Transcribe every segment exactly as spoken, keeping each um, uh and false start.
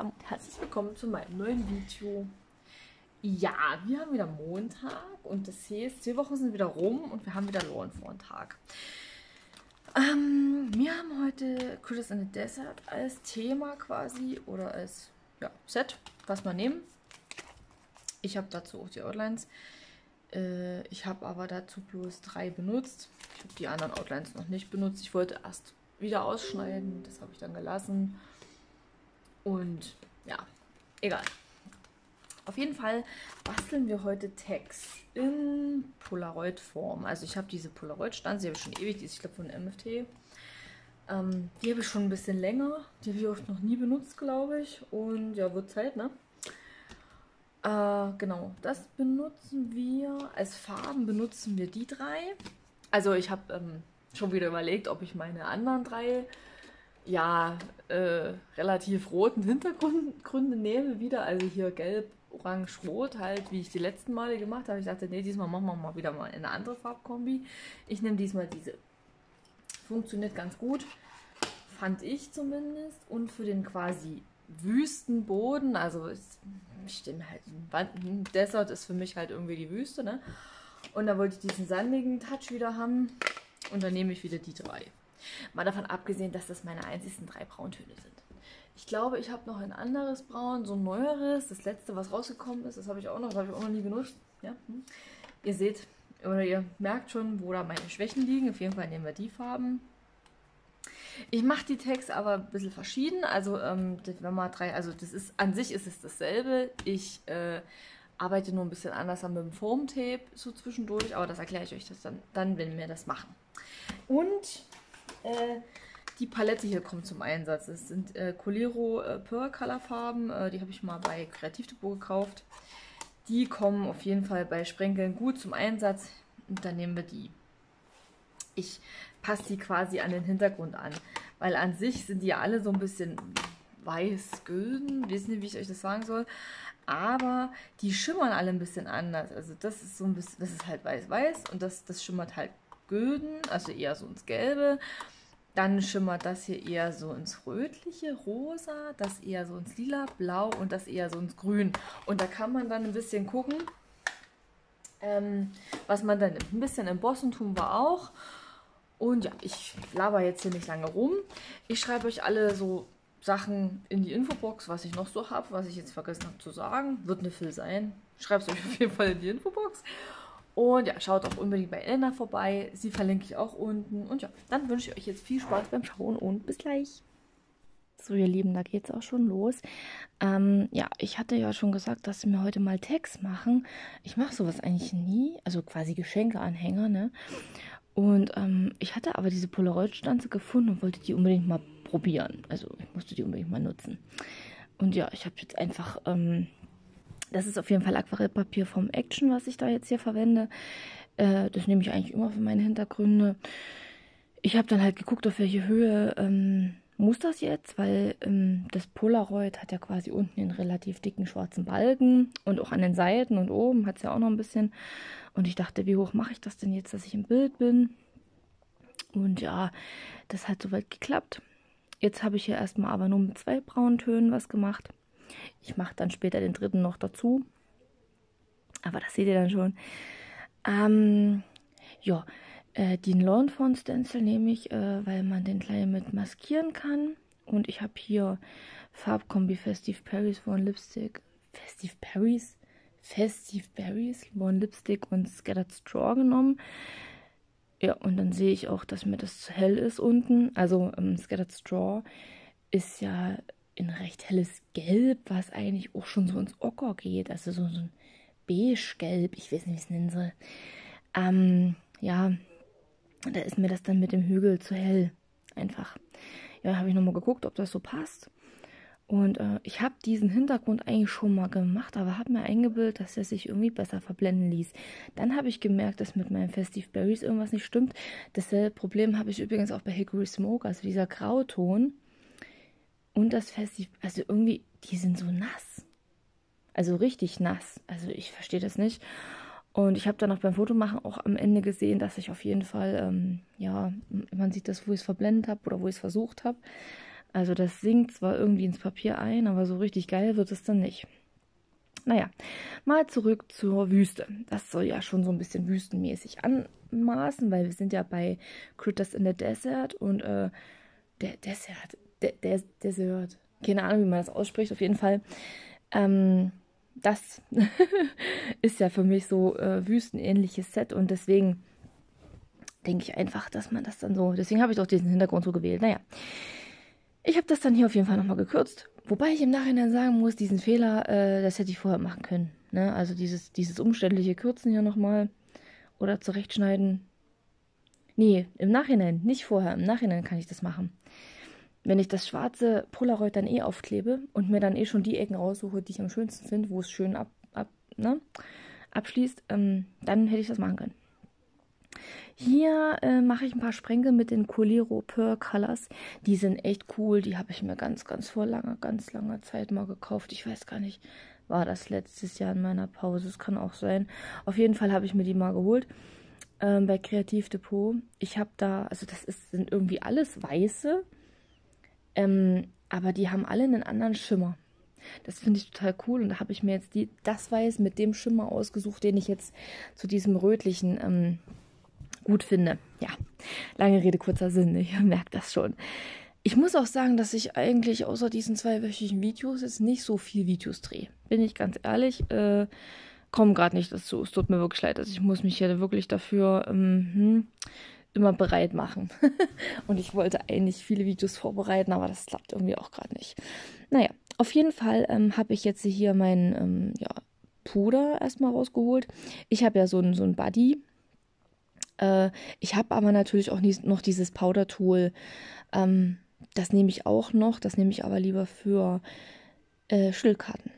zusammen und herzlich willkommen zu meinem neuen Video. Ja, wir haben wieder Montag und das heißt, vier Wochen sind wieder rum und wir haben wieder Lawn-Fawn-Tag. Ähm, wir haben heute Critters in the Desert als Thema quasi oder als ja, Set, was wir nehmen. Ich habe dazu auch die Outlines. Äh, ich habe aber dazu bloß drei benutzt. Ich habe die anderen Outlines noch nicht benutzt. Ich wollte erst wieder ausschneiden, das habe ich dann gelassen. Und ja, egal. Auf jeden Fall basteln wir heute Tags in Polaroid-Form. Also ich habe diese Polaroid-Stanze, die habe ich schon ewig, die ist, ich glaube, von M F T. Ähm, die habe ich schon ein bisschen länger. Die habe ich auch noch nie benutzt, glaube ich. Und ja, wird Zeit, ne? Äh, genau, das benutzen wir. Als Farben benutzen wir die drei. Also ich habe ähm, schon wieder überlegt, ob ich meine anderen drei ja, äh, relativ roten Hintergründe nehme wieder. Also hier gelb, orange, rot, halt wie ich die letzten Male gemacht habe. Ich dachte, nee, diesmal machen wir mal wieder mal eine andere Farbkombi. Ich nehme diesmal diese. Funktioniert ganz gut, fand ich zumindest. Und für den quasi Wüstenboden, also ich stimme halt, ein Desert ist für mich halt irgendwie die Wüste, ne? Und da wollte ich diesen sandigen Touch wieder haben. Und dann nehme ich wieder die drei. Mal davon abgesehen, dass das meine einzigsten drei Brauntöne sind. Ich glaube, ich habe noch ein anderes Braun, so ein neueres. Das letzte, was rausgekommen ist, das habe ich auch noch, das habe ich auch noch nie benutzt. Ja? Hm. Ihr seht, oder ihr merkt schon, wo da meine Schwächen liegen. Auf jeden Fall nehmen wir die Farben. Ich mache die Tags aber ein bisschen verschieden. Also, ähm, wenn man drei, also das ist, an sich ist es dasselbe. Ich äh, arbeite nur ein bisschen anders mit dem Foam-Tape so zwischendurch, aber das erkläre ich euch das dann, dann, wenn wir das machen. Und äh, die Palette hier kommt zum Einsatz. Es sind äh, Coliro äh, Pearl Color Farben, äh, die habe ich mal bei Kreativdepot gekauft. Die kommen auf jeden Fall bei Sprenkeln gut zum Einsatz und dann nehmen wir die. Ich passe die quasi an den Hintergrund an, weil an sich sind die ja alle so ein bisschen weiß-gülden, wissen nicht, wie ich euch das sagen soll, aber die schimmern alle ein bisschen anders. Also das ist so ein bisschen, das ist halt weiß-weiß und das, das schimmert halt gülden, also eher so ins Gelbe. Dann schimmert das hier eher so ins rötliche, rosa, das eher so ins lila, blau und das eher so ins grün. Und da kann man dann ein bisschen gucken, ähm, was man dann nimmt. Ein bisschen embossen tun wir auch. Und ja, ich laber jetzt hier nicht lange rum. Ich schreibe euch alle so Sachen in die Infobox, was ich noch so habe, was ich jetzt vergessen habe zu sagen. Wird eine Fill sein. Schreibt es euch auf jeden Fall in die Infobox. Und ja, schaut auch unbedingt bei Elena vorbei. Sie verlinke ich auch unten. Und ja, dann wünsche ich euch jetzt viel Spaß beim Schauen und bis gleich. So, ihr Lieben, da geht es auch schon los. Ähm, ja, ich hatte ja schon gesagt, dass wir heute mal Tags machen. Ich mache sowas eigentlich nie. Also quasi Geschenkeanhänger, ne? Und ähm, ich hatte aber diese Polaroid-Stanze gefunden und wollte die unbedingt mal probieren. Also ich musste die unbedingt mal nutzen. Und ja, ich habe jetzt einfach... Ähm, Das ist auf jeden Fall Aquarellpapier vom Action, was ich da jetzt hier verwende. Äh, das nehme ich eigentlich immer für meine Hintergründe. Ich habe dann halt geguckt, auf welche Höhe ähm, muss das jetzt, weil ähm, das Polaroid hat ja quasi unten einen relativ dicken schwarzen Balken und auch an den Seiten und oben hat es ja auch noch ein bisschen. Und ich dachte, wie hoch mache ich das denn jetzt, dass ich im Bild bin? Und ja, das hat soweit geklappt. Jetzt habe ich hier erstmal aber nur mit zwei braunen Tönen was gemacht. Ich mache dann später den dritten noch dazu. Aber das seht ihr dann schon. Ähm, ja, äh, den Lawn-Fawn Stencil nehme ich, äh, weil man den gleich mit maskieren kann. Und ich habe hier Farbkombi Festive Berries von Lipstick. Festive Berries? Festive Berries von Lipstick und Scattered Straw genommen. Ja, und dann sehe ich auch, dass mir das zu hell ist unten. Also ähm, Scattered Straw ist ja in recht helles Gelb, was eigentlich auch schon so ins Ocker geht. Also so, so ein Beige-Gelb, ich weiß nicht, wie ich es nennen soll. Ähm, ja, da ist mir das dann mit dem Hügel zu hell. Einfach. Ja, habe ich nochmal geguckt, ob das so passt. Und äh, ich habe diesen Hintergrund eigentlich schon mal gemacht, aber habe mir eingebildet, dass er sich irgendwie besser verblenden ließ. Dann habe ich gemerkt, dass mit meinen Festive Berries irgendwas nicht stimmt. Dasselbe Problem habe ich übrigens auch bei Hickory Smoke, also dieser Grauton. Und das Festiv, also irgendwie, die sind so nass. Also richtig nass. Also ich verstehe das nicht. Und ich habe dann auch beim Fotomachen auch am Ende gesehen, dass ich auf jeden Fall, ähm, ja, man sieht das, wo ich es verblendet habe oder wo ich es versucht habe. Also das sinkt zwar irgendwie ins Papier ein, aber so richtig geil wird es dann nicht. Naja, mal zurück zur Wüste. Das soll ja schon so ein bisschen wüstenmäßig anmaßen, weil wir sind ja bei Critters in the Desert und äh, der Desert, der, der Desert, keine Ahnung, wie man das ausspricht, auf jeden Fall. Ähm, das ist ja für mich so äh, wüstenähnliches Set und deswegen denke ich einfach, dass man das dann so, deswegen habe ich doch diesen Hintergrund so gewählt. Naja, ich habe das dann hier auf jeden Fall nochmal gekürzt. Wobei ich im Nachhinein sagen muss, diesen Fehler, äh, das hätte ich vorher machen können. Ne? Also dieses, dieses umständliche Kürzen hier nochmal oder zurechtschneiden. Nee, im Nachhinein, nicht vorher. Im Nachhinein kann ich das machen. Wenn ich das schwarze Polaroid dann eh aufklebe und mir dann eh schon die Ecken raussuche, die ich am schönsten finde, wo es schön ab, ab, ne, abschließt, ähm, dann hätte ich das machen können. Hier äh, mache ich ein paar Sprenkel mit den Coliro Pearl Colors. Die sind echt cool. Die habe ich mir ganz, ganz vor langer, ganz langer Zeit mal gekauft. Ich weiß gar nicht, war das letztes Jahr in meiner Pause? Es kann auch sein. Auf jeden Fall habe ich mir die mal geholt ähm, bei Kreativ Depot. Ich habe da, also das ist, sind irgendwie alles weiße, ähm, aber die haben alle einen anderen Schimmer. Das finde ich total cool und da habe ich mir jetzt die, das Weiß mit dem Schimmer ausgesucht, den ich jetzt zu diesem rötlichen ähm, gut finde. Ja, lange Rede, kurzer Sinn, ich merke das schon. Ich muss auch sagen, dass ich eigentlich außer diesen zweiwöchigen Videos jetzt nicht so viel Videos drehe. Bin ich ganz ehrlich, äh, komme gerade nicht dazu. Es tut mir wirklich leid, also ich muss mich hier wirklich dafür ähm, hm, immer bereit machen. Und ich wollte eigentlich viele Videos vorbereiten, aber das klappt irgendwie auch gerade nicht. Naja, auf jeden Fall ähm, habe ich jetzt hier meinen ähm, ja, Puder erstmal rausgeholt. Ich habe ja so ein, so ein Buddy. Äh, ich habe aber natürlich auch nie, noch dieses Powder-Tool. Ähm, das nehme ich auch noch. Das nehme ich aber lieber für äh, Schildkarten.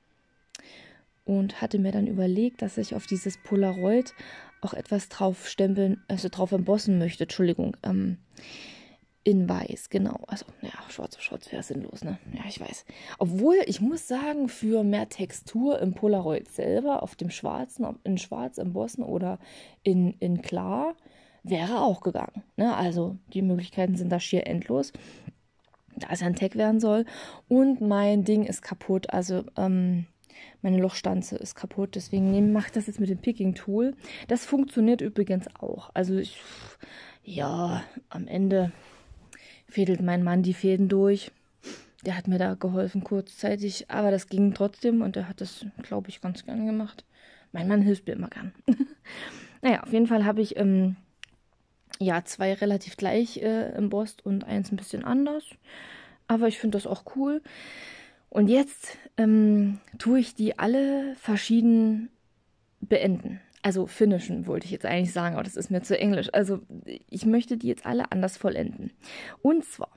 Und hatte mir dann überlegt, dass ich auf dieses Polaroid auch etwas drauf stempeln, also drauf embossen möchte, Entschuldigung, ähm, in weiß, genau. Also, ja, schwarz auf schwarz wäre sinnlos, ne? Ja, ich weiß. Obwohl, ich muss sagen, für mehr Textur im Polaroid selber, auf dem schwarzen, in schwarz embossen oder in, in klar, wäre auch gegangen, ne? Also, die Möglichkeiten sind da schier endlos. Da es ein Tag werden soll. Und mein Ding ist kaputt, also, ähm, meine Lochstanze ist kaputt, deswegen mache ich das jetzt mit dem Picking-Tool. Das funktioniert übrigens auch. Also ich, ja, am Ende fädelt mein Mann die Fäden durch. Der hat mir da geholfen kurzzeitig, aber das ging trotzdem und der hat das, glaube ich, ganz gern gemacht. Mein Mann hilft mir immer gern. Naja, auf jeden Fall habe ich ähm, ja zwei relativ gleich äh, embossed und eins ein bisschen anders. Aber ich finde das auch cool. Und jetzt ähm, tue ich die alle verschieden beenden. Also finishen wollte ich jetzt eigentlich sagen, aber das ist mir zu englisch. Also ich möchte die jetzt alle anders vollenden. Und zwar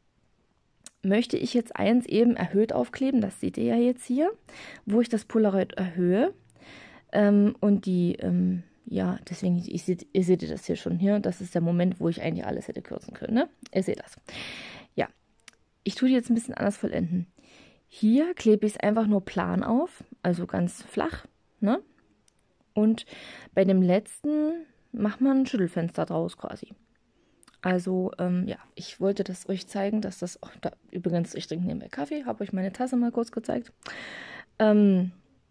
möchte ich jetzt eins eben erhöht aufkleben, das seht ihr ja jetzt hier, wo ich das Polaroid erhöhe. Ähm, und die, ähm, ja, deswegen, ich seht, ihr seht das hier schon hier, das ist der Moment, wo ich eigentlich alles hätte kürzen können, ne? Ihr seht das. Ja, ich tue die jetzt ein bisschen anders vollenden. Hier klebe ich es einfach nur plan auf, also ganz flach, ne? Und bei dem letzten macht man ein Schüttelfenster draus quasi. Also, ähm, ja, ich wollte das euch zeigen, dass das, oh, da, übrigens, ich trinke nebenbei Kaffee, habe euch meine Tasse mal kurz gezeigt. Ähm,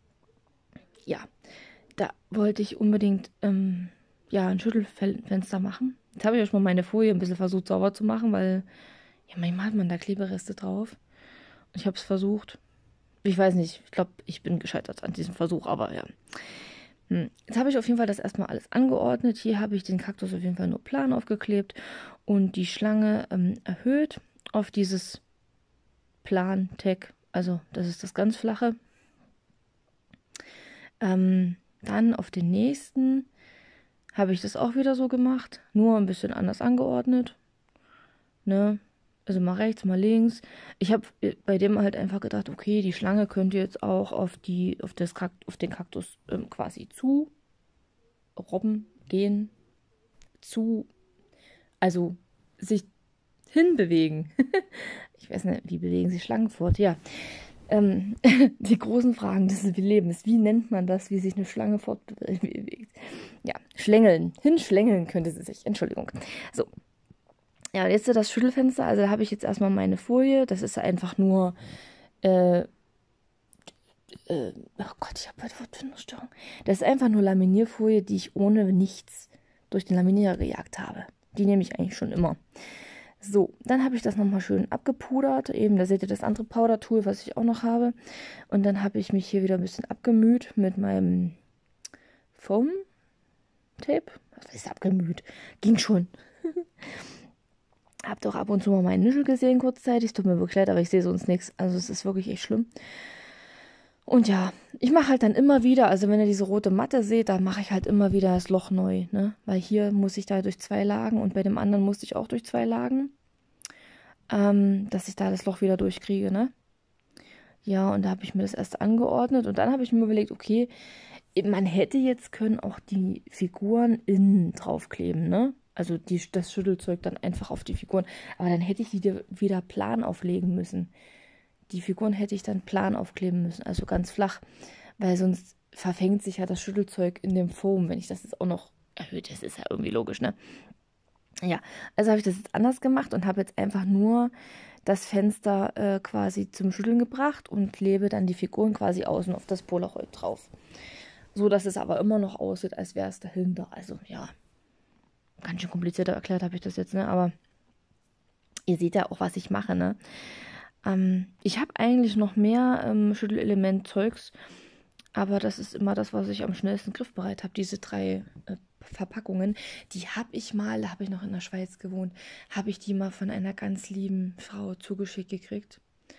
ja, da wollte ich unbedingt, ähm, ja, ein Schüttelfenster machen. Jetzt habe ich euch mal meine Folie ein bisschen versucht sauber zu machen, weil, ja, manchmal hat man da Klebereste drauf. Ich habe es versucht. Ich weiß nicht, ich glaube, ich bin gescheitert an diesem Versuch, aber ja. Hm. Jetzt habe ich auf jeden Fall das erstmal alles angeordnet. Hier habe ich den Kaktus auf jeden Fall nur plan aufgeklebt und die Schlange ähm, erhöht auf dieses Plan-Tag. Also das ist das ganz flache. Ähm, dann auf den nächsten habe ich das auch wieder so gemacht, nur ein bisschen anders angeordnet. Ne? Also mal rechts, mal links. Ich habe bei dem halt einfach gedacht, okay, die Schlange könnte jetzt auch auf, die, auf, das Kakt, auf den Kaktus ähm, quasi zu robben, gehen, zu, also sich hinbewegen. Ich weiß nicht, wie bewegen sich Schlangen fort? Ja, ähm, die großen Fragen des Lebens. Wie nennt man das, wie sich eine Schlange fortbewegt? Ja, schlängeln. Hinschlängeln könnte sie sich. Entschuldigung. So. Ja, und jetzt das Schüttelfenster. Also da habe ich jetzt erstmal meine Folie. Das ist einfach nur, äh, äh, oh Gott, ich habe heute Wortfindungsstörung. Das ist einfach nur Laminierfolie, die ich ohne nichts durch den Laminierer gejagt habe. Die nehme ich eigentlich schon immer. So, dann habe ich das nochmal schön abgepudert. Eben, da seht ihr das andere Powder-Tool, was ich auch noch habe. Und dann habe ich mich hier wieder ein bisschen abgemüht mit meinem Foam-Tape. Was ist abgemüht? Ging schon. Hab doch ab und zu mal meinen Nischel gesehen kurzzeitig. Tut mir wirklich leid, aber ich sehe sonst nichts. Also es ist wirklich echt schlimm. Und ja, ich mache halt dann immer wieder, also wenn ihr diese rote Matte seht, da mache ich halt immer wieder das Loch neu, ne? Weil hier muss ich da durch zwei Lagen und bei dem anderen musste ich auch durch zwei Lagen, ähm, dass ich da das Loch wieder durchkriege, ne? Ja, und da habe ich mir das erst angeordnet und dann habe ich mir überlegt, okay, man hätte jetzt können auch die Figuren innen draufkleben, ne? Also die, das Schüttelzeug dann einfach auf die Figuren. Aber dann hätte ich die wieder plan auflegen müssen. Die Figuren hätte ich dann plan aufkleben müssen, also ganz flach. Weil sonst verfängt sich ja das Schüttelzeug in dem Foam, wenn ich das jetzt auch noch erhöht. Das ist ja irgendwie logisch, ne? Ja, also habe ich das jetzt anders gemacht und habe jetzt einfach nur das Fenster äh, quasi zum Schütteln gebracht und klebe dann die Figuren quasi außen auf das Polaroid drauf. So, dass es aber immer noch aussieht, als wäre es dahinter. Also, ja, ganz schön komplizierter erklärt habe ich das jetzt, ne? Aber ihr seht ja auch, was ich mache, ne? Ähm, ich habe eigentlich noch mehr ähm, Schüttelelement-Zeugs, aber das ist immer das, was ich am schnellsten griffbereit habe. Diese drei äh, Verpackungen, die habe ich mal, da habe ich noch in der Schweiz gewohnt, habe ich die mal von einer ganz lieben Frau zugeschickt gekriegt.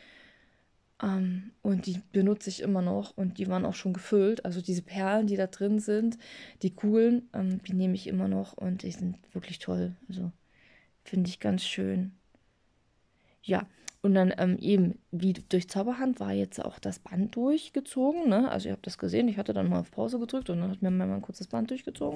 Ähm, und die benutze ich immer noch und die waren auch schon gefüllt. Also diese Perlen, die da drin sind, die Kugeln, ähm, die nehme ich immer noch und die sind wirklich toll. Also finde ich ganz schön. Ja, und dann ähm, eben, wie durch Zauberhand war jetzt auch das Band durchgezogen, ne? Also ihr habt das gesehen, ich hatte dann mal auf Pause gedrückt und dann hat mir mal ein kurzes Band durchgezogen.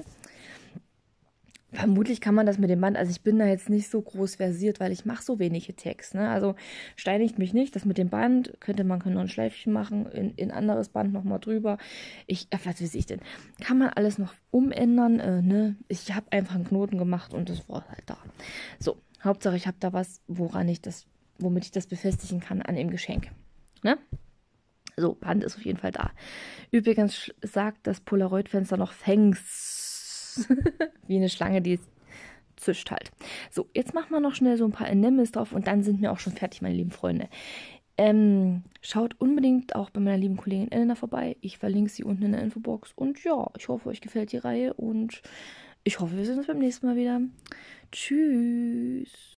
Vermutlich kann man das mit dem Band, also ich bin da jetzt nicht so groß versiert, weil ich mache so wenige Text, ne? Also steinigt mich nicht, das mit dem Band, könnte man könnte noch ein Schleifchen machen, in, in anderes Band nochmal drüber. Ich, äh, was weiß ich denn? Kann man alles noch umändern, äh, ne? Ich habe einfach einen Knoten gemacht und das war halt da. So, Hauptsache ich habe da was, woran ich das, womit ich das befestigen kann an dem Geschenk, ne? So, Band ist auf jeden Fall da. Übrigens sagt das Polaroid-Fenster noch Thanks. Wie eine Schlange, die zischt halt. So, jetzt machen wir noch schnell so ein paar Enemies drauf und dann sind wir auch schon fertig, meine lieben Freunde. Ähm, schaut unbedingt auch bei meiner lieben Kollegin Elena vorbei. Ich verlinke sie unten in der Infobox. Und ja, ich hoffe, euch gefällt die Reihe und ich hoffe, wir sehen uns beim nächsten Mal wieder. Tschüss.